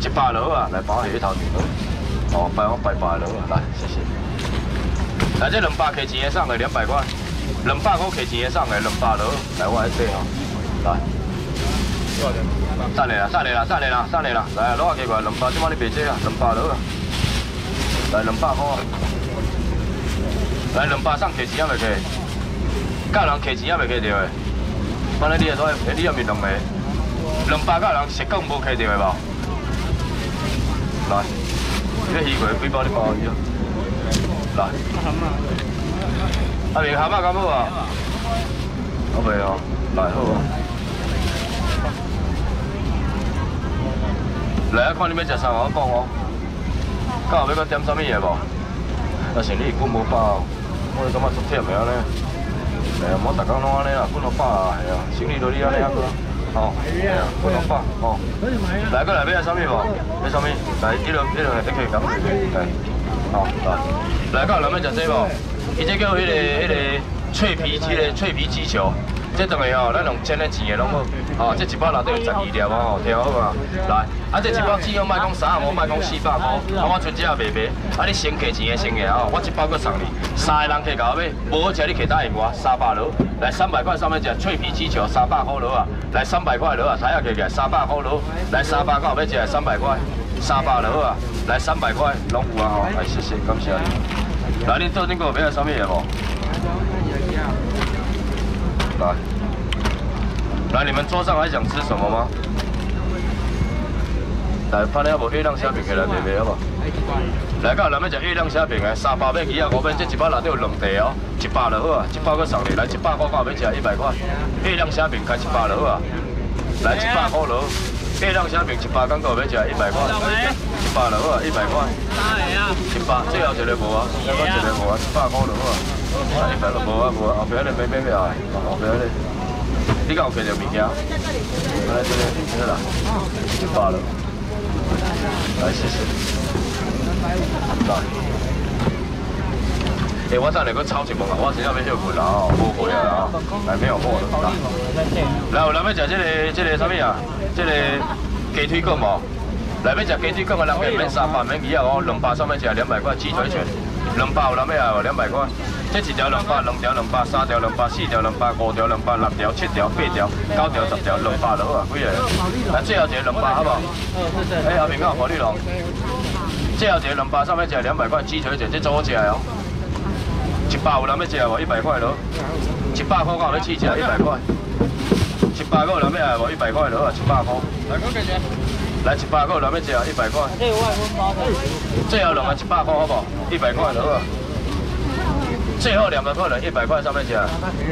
100落啊，来包下一头前落。哦，白白落啊，来，谢谢。来，这200克钱的送的200块，200块克钱的送的200落，来我来这吼，来。上来啦，上来啦，上来啦，上来啦！来，攞下几块200，即摆你别这啊，200落啊。来200块啊。来200送克钱也袂客，教人克钱也袂客着的。反正你也说，你也面两个，200教人实讲无客着的无？来，这鱼块几包你包去啊？来，阿明蛤蟆敢好啊？好袂哦，来好啊。来啊，看你要食啥，我讲哦。到后要搁点啥物个无？但是你久无饱，我感觉足忝个安尼。哎呀，莫逐工拢安尼啦，滚落饱啊，系啊，生理都你安尼啊个，吼，系啊，滚落饱，吼。来，搁来要啥物无？要啥物？来，一路一可以讲下个，来，好，来，到人要食这无？伊这叫迄个脆皮鸡球。这等下吼，咱用钱的钱的拢好，哦，这一包内底有12粒哦，听好嘛？来，啊，这一包只要卖讲300，卖讲400块，啊，我剩这也袂卖，啊，你先摕钱的先摕哦，我一包搁送你，3个人摕到尾，无好食你摕答应我，300落，来300块上面食脆皮鸡球300块落啊，来300块落啊，菜也摕起来300块落，来300块后要食300块，300落啊，来300块拢有啊吼，来谢谢，感谢你。来，恁桌顶个有要啥物个无？来，你们桌上还想吃什么吗？来，拍了无月亮虾饼起来卖卖好不好？来，到人要食月亮虾饼的，3包要250块，这一包内底有2袋哦，100就好啊，1包搁送你，来100块到要食100块，月亮虾饼开100就好啊，来100块落，月亮虾饼100刚到要食100块，100就好啊，100块，100，最后一个无啊，最后一个无啊，100块就好啊。100个无啊，后壁咧买啊，后壁咧，你敢有摕到物件？来这个啦，100了，来谢谢。来，我再来个抄一问啊，我真正要休困啦吼，无货啊，来没有货了。来，有人要食这个啥物啊？这个鸡腿骨无？来要食鸡腿骨的人免300免200哦，200上面食200块鸡腿拳，200有人要无200块。这一条200，2条200，3条200，4条200，5条200，6条、7条、8条、9条、10条，200落啊，几个？来最后一个200好不好？哎，后面敢有保利龙？最后一个200上面食200块鸡腿卷，这最好食的哦。100有人要食无？100块落。100块敢有要试食？100块。100个有人要无？100块落啊，100块。来100个有人要食100块。最后2个100块好不好？100块落啊。最后2个客人100块上面吃，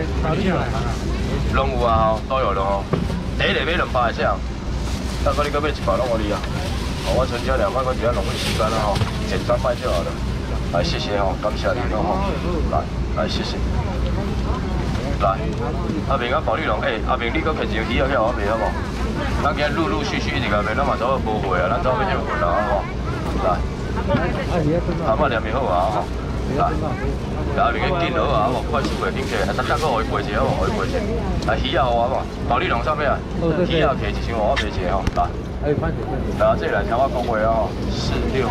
拢有啊，都有咯。第一个买200的啥？再搁你搁买100拢我你啊。哦，我剩下200块，只要浪费时间啦吼，简单卖就好了。来，谢谢吼，感谢你吼。来，谢谢。来，阿明啊，保利龙，阿明你搁摕一张鱼仔去我卖好无？咱今陆陆续续一直个卖，咱嘛做无货啊，咱做要休困啦，好无？来，阿妈念面好啊吼。来，阿明个紧好啊，无快速个紧起，等下我会背一下，我会背一下。来，鱼仔好啊嘛，保利龙上面啊，鱼仔摕1箱我卖一下吼，来。来，这来听我讲话啊，46666666。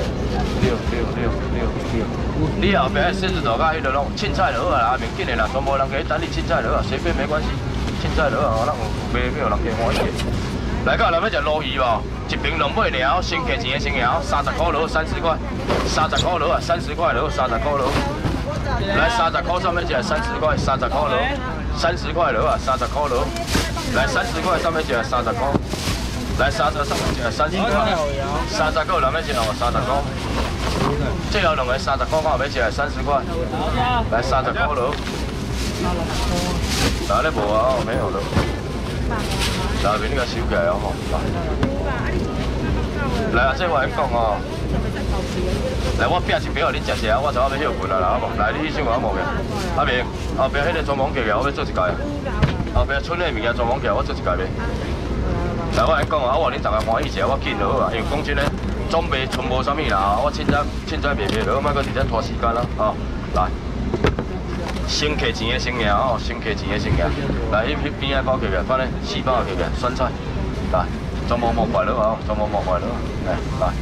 你后边狮子头甲迄个拢凊彩就好啊，阿明紧的啦，全部人给等你凊彩就好，随便没关系，凊彩就好，咱有卖有人加欢喜。来，到咱要食鲈鱼无？一瓶2尾鸟，先价钱的先摇，30块落30块，30块落啊，30块落30块落。来30块上面食30块，30块落，30块落啊，30块落。来30块上面食30块。来30上面食30块，30个人要食哦30块。最后2个30块，我要食30块。来30块落。哪里无啊？没有了。那边那个收起来哦吼。来啊，这我先讲哦。来，我拼一瓶互恁食食，我知我要休困啦，好无？来，你去先我无个。阿明，后壁迄个装潢起来，我要做一届。后壁剩的物件装潢起来，我做一届卖。来，我先讲啊，我话恁大家欢喜食，我紧就好啊。因为讲真嘞，总卖剩无啥物啦，我凊彩卖卖落，莫搁直接拖时间啦，吼。来，先摕钱的先赢哦，先摕钱的先赢。来，迄边仔包起来，反正4包起来，酸菜。来， 装模模块了啊，装模模块了。哎，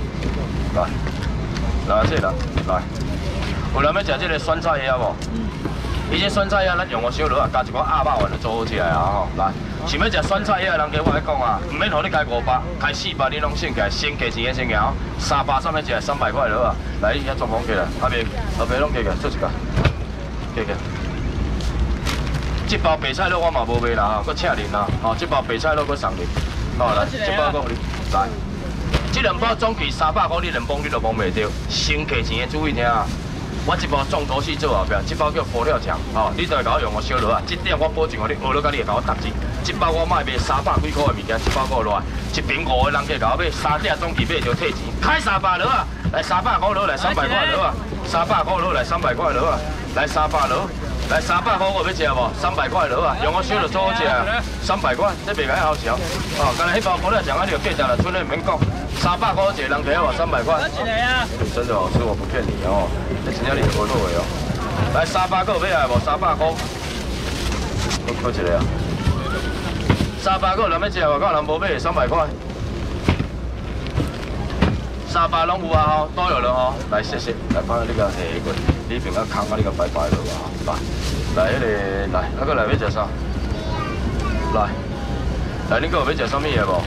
来，这啦，来。有人要食这个酸菜鸭无？伊这酸菜鸭咱用个小螺啊，加一寡鸭肉丸就做好食啊吼。来，想要食酸菜鸭的人，我来讲啊，唔免互你开500，开400，你拢省起来，先价钱先行，300上面食300块螺啊。来，遐装潢起来，后边拢加起来，做一个，加起来。这包白菜肉我嘛无卖啦，吼，佮请恁啦，吼，这包白菜肉佮送恁，好来，这包讲你来，这2包总计300块，你2包你都摸袂着，先价钱的注意听啊。我一包重头戏做后壁，这包叫佛跳墙，吼，你就会甲我用个小螺啊，这点我保证互你学了，甲你会甲我答字。这包我卖卖300几块的物件，这包给我落来，一瓶5个人计甲我买，3只总计买就退钱，开300螺啊，来300块螺，来300块螺啊，300块螺，来300块螺啊，来300螺。来300块我要食无？300块螺啊，用我小就做好食啊，300块，这袂解好笑。哦，刚才迄包佛跳墙啊，你就计价了，剩咧唔免讲。300块一个人给我300块。真的好吃，我不骗你哦，这真正你合作的哦。来300个要来无？300块。搁一个啊。300个人要食，外口人无买300块。300拢有啊吼，都有了吼。来谢谢，来把你个下过，里边个空啊，你个摆摆落啊，来，迄个来，啊个来要食啥？来，来，恁个要食啥物嘢无？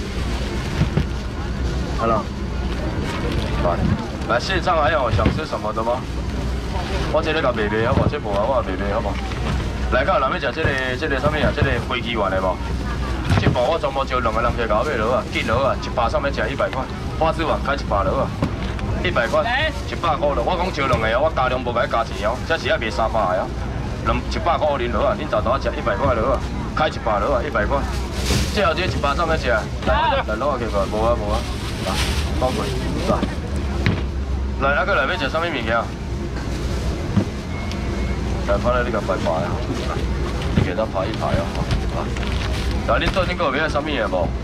好了，来，现场还有想吃什么的吗？我这里甲卖卖好无？这无啊，我卖卖好无？来，到人要食这个啥物啊？这个飞机丸的无？这部我全部招2个人去搞买落啊，紧落啊，一包上面食100块。花枝丸开1包落啊，100块，100块落。我讲招2个哦，我加量无甲伊加钱哦，这是要卖300个哦，100块恁落啊，恁早早食100块落啊，开1包落啊，100块。最后这1包上面食，来攞去吧，无啊，来，包过来，那个来要食啥物物件？来，拍来你甲摆摆啊，你给他拍一排哦，来，恁做恁个要啥物嘢无？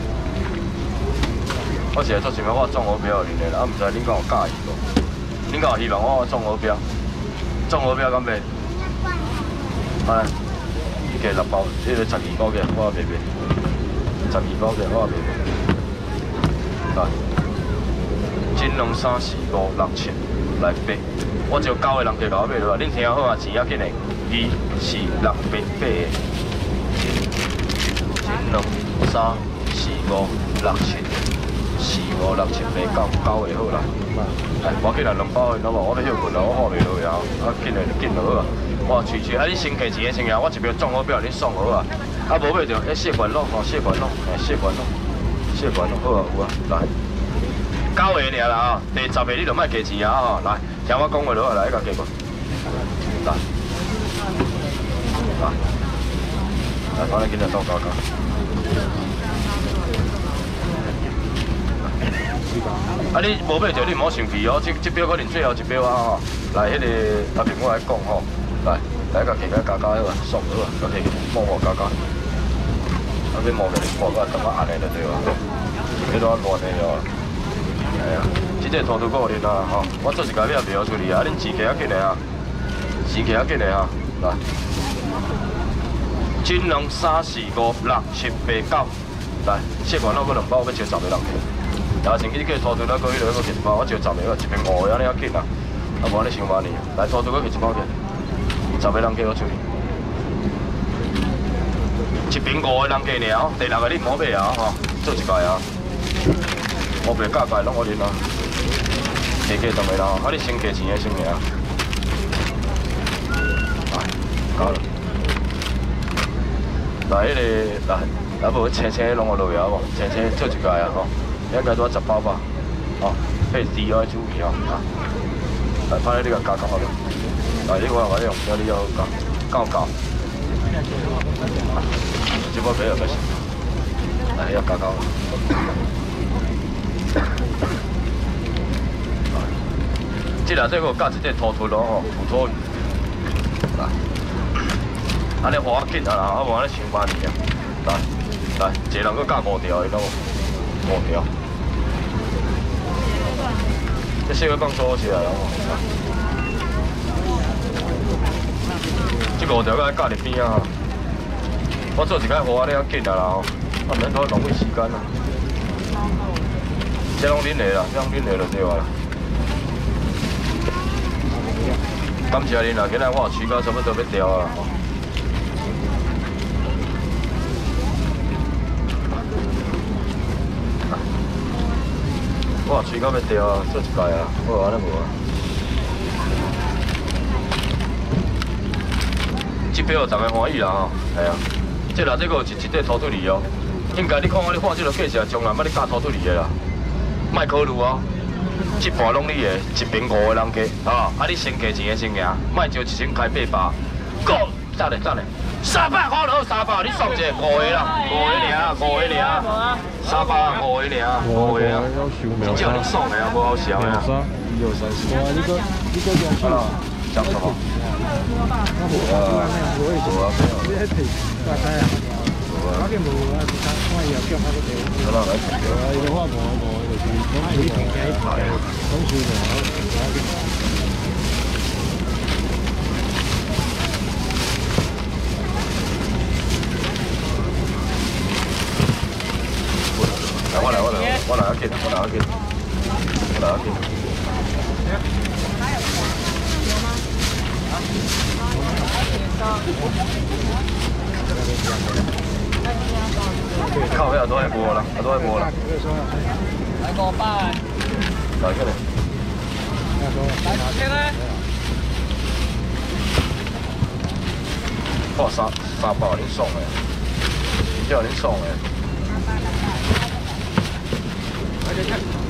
我是来做想讲我中好标恁的啦，啊，唔知恁敢有介意无？恁敢有希望我中好标？中好标敢袂？啊，你加6包，这个12包嘅，我卖卖。12包嘅，我卖卖。来，1、2、3、4、5、6、7来8，我只有9个人加甲我买落来，恁听好啊，钱要紧的，2、4、6、8个。1、2、3、4、5、6、7。4、5、6、7、8、9，9个好啦。哎，我紧来2包的，喏无，我咧休困啦，我好袂落呀。啊，紧来就紧就好啊。我吹吹，啊，你先客钱的先啊，我一票装好表，你送好啊。啊，无买着，血管咯，吼，血管咯，血管咯，好啊，有啊，来。9个尔啦吼，第10个你就莫加钱啊吼，来，听我讲话落来，甲加过。来，反正今日做搞。啊！你无买着，你莫生气哦。这表可能最后一表啊吼。来，迄个阿平我来讲吼，来甲其他加好啊，爽好啊，甲其摸加。啊，你摸个你摸个怎么按的就对啊？迄种乱的哦。哎呀，这个涂涂个恁啊吼，我做一家表表出去啊，恁钱加紧的啊，钱加紧的啊，来。1、2、3、4、5、6、7、8、9，来，血管那个2包要招10个人去。啊，前期去涂涂那个迄落去1包，我招10个，一瓶5个安尼较紧啊。啊，无安尼伤慢呢。来涂涂个去1包去，10个人加我出去。一瓶5个人加尔，第6个你唔好买啊吼，做一届啊。我袂价届拢我啉啊，加10个人，啊你先加钱的先赢。搞了。来，迄个来，无青拢我落去啊无？青做一届啊吼。应该多10包吧，哦，配猪要注意哦，啊，来，拍你个加好了，来，你我用，你要搞，这包没有没事，来要搞，这内底我加一块土土咯吼，土土鱼，来，安尼花紧啊啦，我无安尼伤慢去啊，来，一个人佫加5条，你懂无？5条。这小个放做起来了吼，这5条个加入边啊！我做一摆花你较紧啊啦吼，啊免拖浪费时间啊。 这拢恁的啦，这拢恁的就对啊啦。感谢恁啦，今仔我取到差不多要调啊。我取到要调啊，做一届啊，好安尼无啊。这票大家欢喜啦吼，系啊。这内底个有一块土腿梨哦，应该你看我你画这个计是从来捌你加土腿梨的啦，莫考虑哦。这盘拢你的，一边5个人加，啊，你先加钱的先赢，莫就一先开800，够，赞嘞赞嘞，300块就300，你算一下5个啦，5个尔，5个尔，300，5个尔，5个啊，真正你爽的啊，无好笑的啊。 1、2、3、4。哇，你个中去。 讲什么？我见无啊，我以后叫他个地。好啦，来。伊个话无，就是讲你平价一排，讲收我来，我来给，靠遐都爱播啦，都爱播啦。来500。来起来。来起来。哇300，恁爽诶，叫恁爽诶。